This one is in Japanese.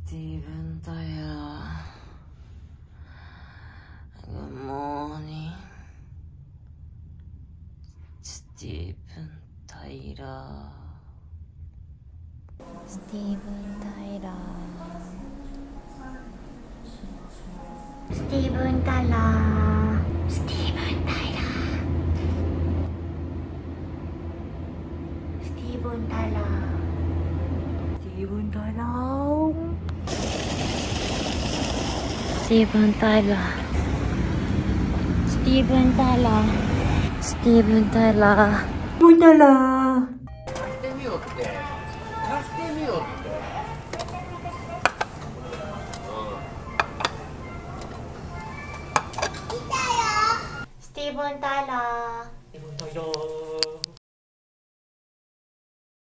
ティーブン・タイラー。Good morning。スティーブン・タイラー。スティーブン・タイラー。スティーブン・タイラー。スティーブン・タイラー。スティーブン・タイラー。スティーブン・タイラー。スティーブン・タイラー。スティーブン・タイラー。スティーブン・タイラー。スティーブン・タイラー。 貸してみようって。貸してみようって。 スティーブン・タイラー。 スティーブン・タイラー。